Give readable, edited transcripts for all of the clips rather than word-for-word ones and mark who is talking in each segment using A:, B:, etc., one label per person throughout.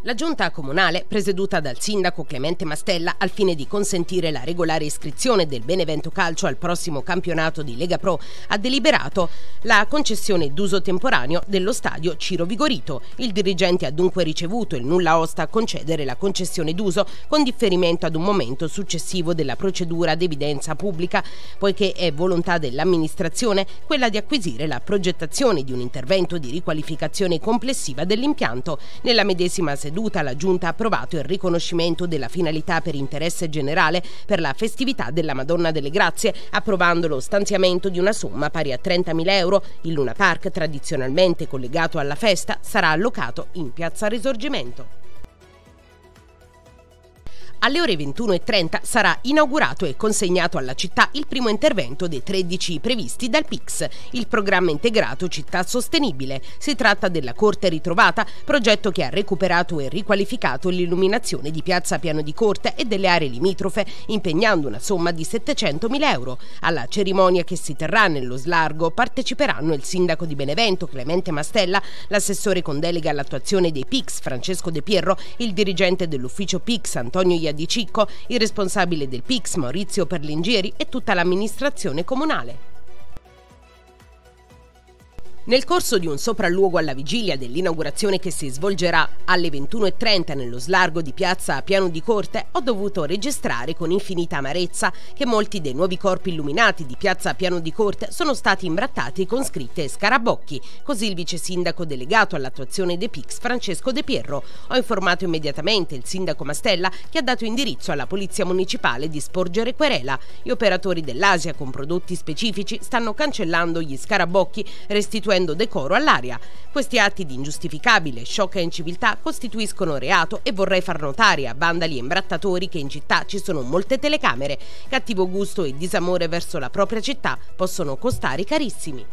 A: La giunta comunale, presieduta dal sindaco Clemente Mastella, al fine di consentire la regolare iscrizione del Benevento Calcio al prossimo campionato di Lega Pro, ha deliberato la concessione d'uso temporaneo dello stadio Ciro Vigorito. Il dirigente ha dunque ricevuto il nulla osta a concedere la concessione d'uso con differimento ad un momento successivo della procedura ad evidenza pubblica, poiché è volontà dell'amministrazione quella di acquisire la progettazione di un intervento di riqualificazione complessiva dell'impianto. Nella medesima seduta la Giunta ha approvato il riconoscimento della finalità per interesse generale per la festività della Madonna delle Grazie, approvando lo stanziamento di una somma pari a 30.000 euro. Il Luna Park, tradizionalmente collegato alla festa, sarà allocato in Piazza Risorgimento. Alle ore 21:30 sarà inaugurato e consegnato alla città il primo intervento dei 13 previsti dal PIX, il programma integrato Città Sostenibile. Si tratta della Corte Ritrovata, progetto che ha recuperato e riqualificato l'illuminazione di Piazza Piano di Corte e delle aree limitrofe, impegnando una somma di 700.000 euro. Alla cerimonia, che si terrà nello Slargo, parteciperanno il sindaco di Benevento Clemente Mastella, l'assessore con delega all'attuazione dei PIX Francesco De Pierro, il dirigente dell'ufficio PIX Antonio Di Cicco, il responsabile del PIX Maurizio Perlingieri e tutta l'amministrazione comunale. Nel corso di un sopralluogo alla vigilia dell'inaugurazione, che si svolgerà alle 21:30 nello Slargo di Piazza Piano di Corte, ho dovuto registrare con infinita amarezza che molti dei nuovi corpi illuminati di Piazza Piano di Corte sono stati imbrattati con scritte scarabocchi. Così il vice sindaco delegato all'attuazione dei PIX Francesco De Pierro. Ho informato immediatamente il sindaco Mastella, che ha dato indirizzo alla polizia municipale di sporgere querela. Gli operatori dell'Asia con prodotti specifici stanno cancellando gli scarabocchi, restituendo decoro all'aria. Questi atti di ingiustificabile e sciocca inciviltà costituiscono reato e vorrei far notare a vandali e imbrattatori che in città ci sono molte telecamere. Cattivo gusto e disamore verso la propria città possono costare carissimi.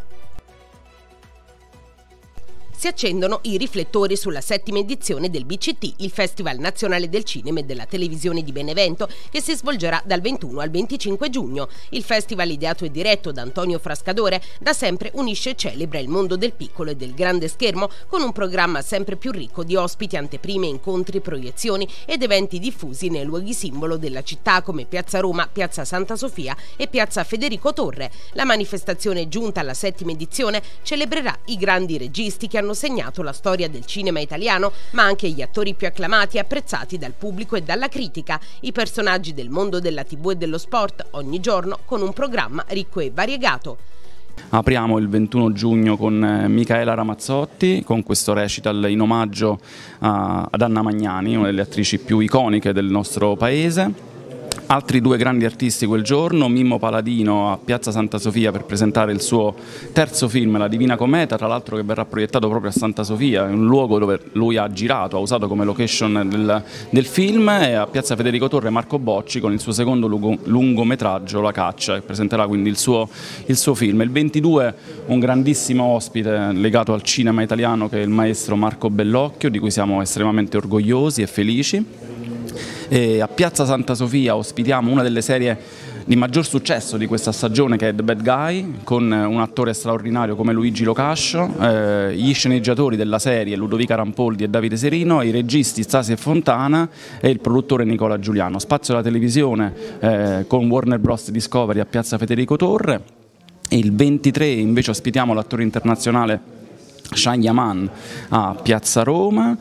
A: Si accendono i riflettori sulla 7ª edizione del BCT, il Festival Nazionale del Cinema e della Televisione di Benevento, che si svolgerà dal 21 al 25 giugno. Il festival, ideato e diretto da Antonio Frascadore, da sempre unisce e celebra il mondo del piccolo e del grande schermo, con un programma sempre più ricco di ospiti, anteprime, incontri, proiezioni ed eventi diffusi nei luoghi simbolo della città come Piazza Roma, Piazza Santa Sofia e Piazza Federico Torre. La manifestazione, giunta alla 7ª edizione, celebrerà i grandi registi che hanno segnato la storia del cinema italiano, ma anche gli attori più acclamati e apprezzati dal pubblico e dalla critica, i personaggi del mondo della TV e dello sport, ogni giorno con un programma ricco e variegato.
B: Apriamo il 21 giugno con Micaela Ramazzotti, con questo recital in omaggio ad Anna Magnani, una delle attrici più iconiche del nostro paese. Altri due grandi artisti quel giorno: Mimmo Paladino a Piazza Santa Sofia per presentare il suo terzo film, La Divina Cometa, tra l'altro che verrà proiettato proprio a Santa Sofia, un luogo dove lui ha girato, ha usato come location del film, e a Piazza Federico Torre Marco Bocci con il suo secondo lungometraggio, La Caccia, che presenterà quindi il suo film. Il 22 un grandissimo ospite legato al cinema italiano, che è il maestro Marco Bellocchio, di cui siamo estremamente orgogliosi e felici. E a Piazza Santa Sofia ospitiamo una delle serie di maggior successo di questa stagione, che è The Bad Guy, con un attore straordinario come Luigi Locascio, gli sceneggiatori della serie Ludovica Rampoldi e Davide Serino, i registi Stasi e Fontana e il produttore Nicola Giuliano. Spazio alla televisione con Warner Bros. Discovery a Piazza Federico Torre. E il 23 invece ospitiamo l'attore internazionale Shah Yaman a Piazza Roma.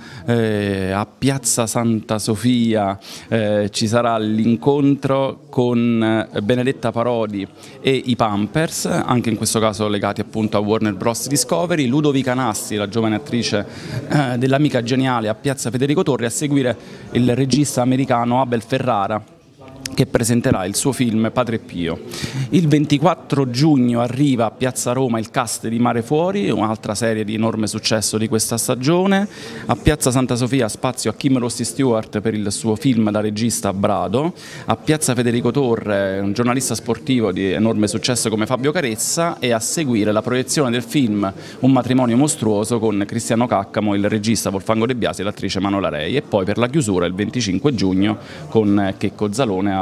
B: A Piazza Santa Sofia ci sarà l'incontro con Benedetta Parodi e i Pampers, anche in questo caso legati appunto a Warner Bros. Discovery. Ludovica Nassi, la giovane attrice dell'Amica Geniale, a Piazza Federico Torre, a seguire il regista americano Abel Ferrara, che presenterà il suo film Padre Pio. Il 24 giugno arriva a Piazza Roma il cast di Mare Fuori, un'altra serie di enorme successo di questa stagione. A Piazza Santa Sofia spazio a Kim Rossi Stewart per il suo film da regista Brado. A Piazza Federico Torre un giornalista sportivo di enorme successo come Fabio Caressa, e a seguire la proiezione del film Un matrimonio mostruoso con Cristiano Caccamo, il regista Volfango De Biasi e l'attrice Manola Rei. E poi per la chiusura il 25 giugno con Checco Zalone a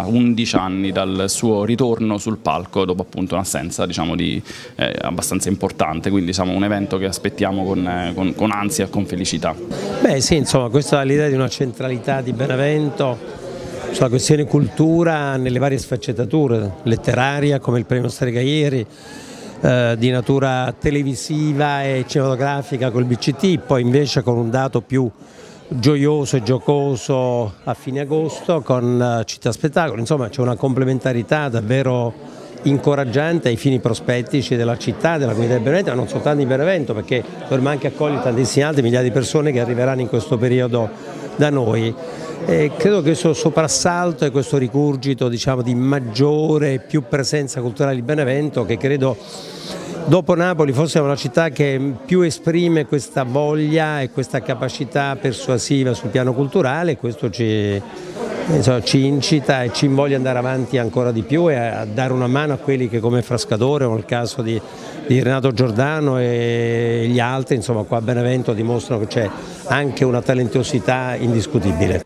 B: 11 anni dal suo ritorno sul palco dopo appunto un'assenza abbastanza importante, quindi un evento che aspettiamo con ansia e con felicità.
C: Beh sì, insomma, questa è l'idea di una centralità di Benevento sulla questione cultura nelle varie sfaccettature, letteraria come il premio Strega ieri, di natura televisiva e cinematografica col BCT, poi invece con un dato più gioioso e giocoso a fine agosto con Città Spettacolo. Insomma, c'è una complementarità davvero incoraggiante ai fini prospettici della città, della comunità di Benevento, ma non soltanto di Benevento, perché dovremmo anche accogliere tantissime altre migliaia di persone che arriveranno in questo periodo da noi. E credo che questo soprassalto e questo rigurgito di maggiore e più presenza culturale di Benevento, che credo dopo Napoli forse è una città che più esprime questa voglia e questa capacità persuasiva sul piano culturale, questo ci incita e ci invoglia ad andare avanti ancora di più e a dare una mano a quelli che come Frascatore, o nel caso di Renato Giordano e gli altri, insomma qua a Benevento dimostrano che c'è anche una talentuosità indiscutibile.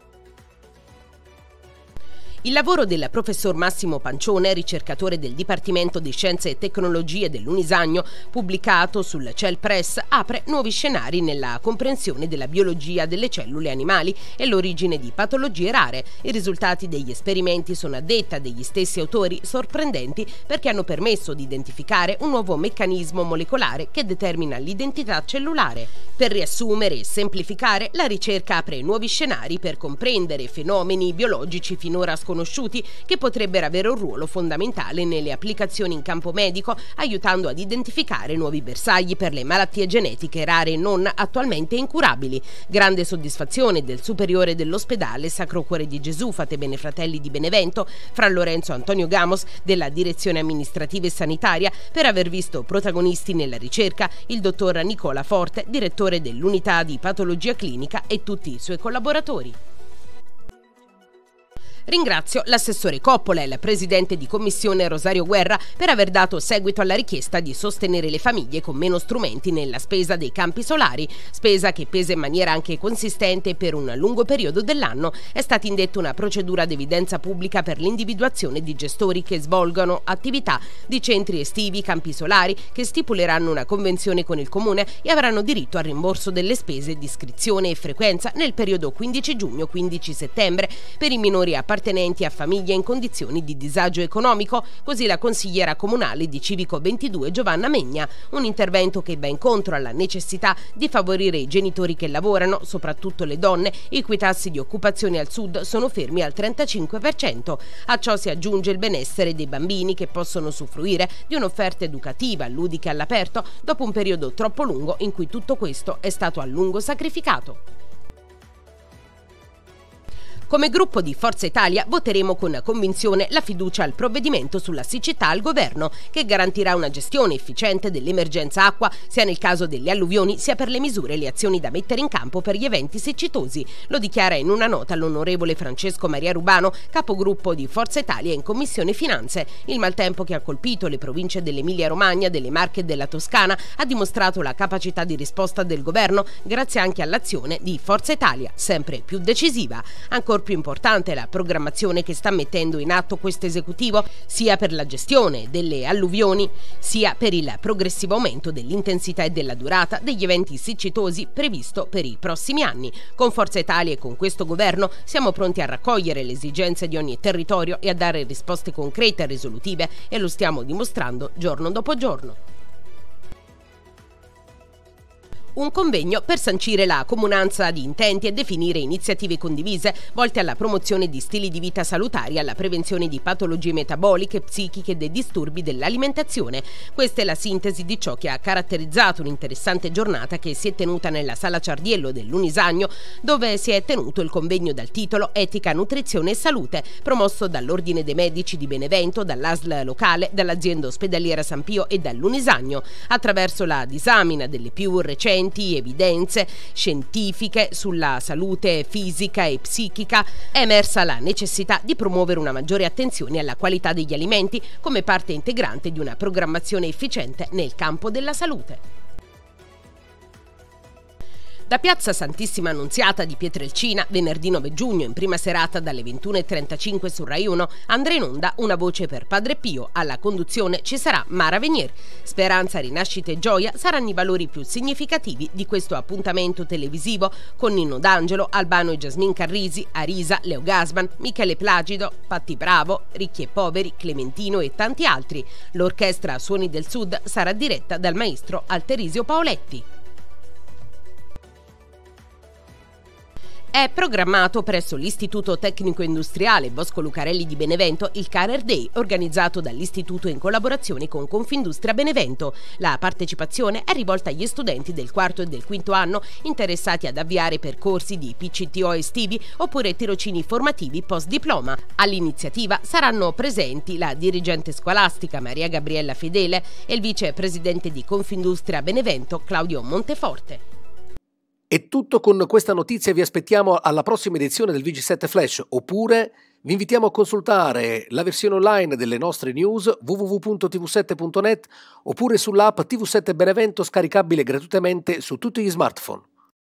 A: Il lavoro del professor Massimo Pancione, ricercatore del Dipartimento di Scienze e Tecnologie dell'Unisagno, pubblicato sul CEL Press, apre nuovi scenari nella comprensione della biologia delle cellule animali e l'origine di patologie rare. I risultati degli esperimenti sono, a detta degli stessi autori, sorprendenti perché hanno permesso di identificare un nuovo meccanismo molecolare che determina l'identità cellulare. Per riassumere e semplificare, la ricerca apre nuovi scenari per comprendere fenomeni biologici finora sconosciuti che potrebbero avere un ruolo fondamentale nelle applicazioni in campo medico, aiutando ad identificare nuovi bersagli per le malattie genetiche rare e non attualmente incurabili. Grande soddisfazione del superiore dell'ospedale Sacro Cuore di Gesù Fate Bene Fratelli di Benevento, Fra Lorenzo Antonio Gamos, della direzione amministrativa e sanitaria, per aver visto protagonisti nella ricerca il dottor Nicola Forte, direttore dell'unità di patologia clinica, e tutti i suoi collaboratori. Ringrazio l'assessore Coppola e il presidente di commissione Rosario Guerra per aver dato seguito alla richiesta di sostenere le famiglie con meno strumenti nella spesa dei campi solari, spesa che pesa in maniera anche consistente per un lungo periodo dell'anno. È stata indetta una procedura ad evidenza pubblica per l'individuazione di gestori che svolgono attività di centri estivi, campi solari, che stipuleranno una convenzione con il comune e avranno diritto al rimborso delle spese di iscrizione e frequenza nel periodo 15 giugno-15 settembre per i minori appartenenti a famiglie in condizioni di disagio economico, così la consigliera comunale di Civico 22 Giovanna Megna, un intervento che va incontro alla necessità di favorire i genitori che lavorano, soprattutto le donne, i cui tassi di occupazione al sud sono fermi al 35%. A ciò si aggiunge il benessere dei bambini, che possono usufruire di un'offerta educativa, ludica e all'aperto dopo un periodo troppo lungo in cui tutto questo è stato a lungo sacrificato. Come gruppo di Forza Italia voteremo con convinzione la fiducia al provvedimento sulla siccità al governo, che garantirà una gestione efficiente dell'emergenza acqua sia nel caso delle alluvioni sia per le misure e le azioni da mettere in campo per gli eventi siccitosi. Lo dichiara in una nota l'onorevole Francesco Maria Rubano, capogruppo di Forza Italia in Commissione Finanze. Il maltempo che ha colpito le province dell'Emilia Romagna, delle Marche e della Toscana ha dimostrato la capacità di risposta del governo, grazie anche all'azione di Forza Italia, sempre più decisiva. Ancora più importante è la programmazione che sta mettendo in atto questo esecutivo, sia per la gestione delle alluvioni, sia per il progressivo aumento dell'intensità e della durata degli eventi siccitosi previsto per i prossimi anni. Con Forza Italia e con questo governo siamo pronti a raccogliere le esigenze di ogni territorio e a dare risposte concrete e risolutive, e lo stiamo dimostrando giorno dopo giorno. Un convegno per sancire la comunanza di intenti e definire iniziative condivise volte alla promozione di stili di vita salutari, alla prevenzione di patologie metaboliche, psichiche e dei disturbi dell'alimentazione. Questa è la sintesi di ciò che ha caratterizzato un'interessante giornata che si è tenuta nella Sala Ciardiello dell'Unisagno, dove si è tenuto il convegno dal titolo Etica, Nutrizione e Salute, promosso dall'Ordine dei Medici di Benevento, dall'ASL locale, dall'azienda ospedaliera San Pio e dall'Unisagno, attraverso la disamina delle più recenti evidenze scientifiche sulla salute fisica e psichica. È emersa la necessità di promuovere una maggiore attenzione alla qualità degli alimenti come parte integrante di una programmazione efficiente nel campo della salute. Da Piazza Santissima Annunziata di Pietrelcina, venerdì 9 giugno, in prima serata dalle 21:35 su Rai 1, andrà in onda Una voce per Padre Pio. Alla conduzione ci sarà Mara Venier. Speranza, rinascita e gioia saranno i valori più significativi di questo appuntamento televisivo, con Nino D'Angelo, Albano e Jasmine Carrisi, Arisa, Leo Gasman, Michele Placido, Patti Bravo, Ricchi e Poveri, Clementino e tanti altri. L'orchestra Suoni del Sud sarà diretta dal maestro Alterisio Paoletti. È programmato presso l'Istituto Tecnico Industriale Bosco Lucarelli di Benevento il Career Day, organizzato dall'Istituto in collaborazione con Confindustria Benevento. La partecipazione è rivolta agli studenti del quarto e del quinto anno interessati ad avviare percorsi di PCTO estivi oppure tirocini formativi post diploma. All'iniziativa saranno presenti la dirigente scolastica Maria Gabriella Fedele e il vicepresidente di Confindustria Benevento Claudio Monteforte.
D: È tutto con questa notizia, vi aspettiamo alla prossima edizione del VG7 Flash, oppure vi invitiamo a consultare la versione online delle nostre news www.tv7.net oppure sull'app TV7 Benevento, scaricabile gratuitamente su tutti gli smartphone.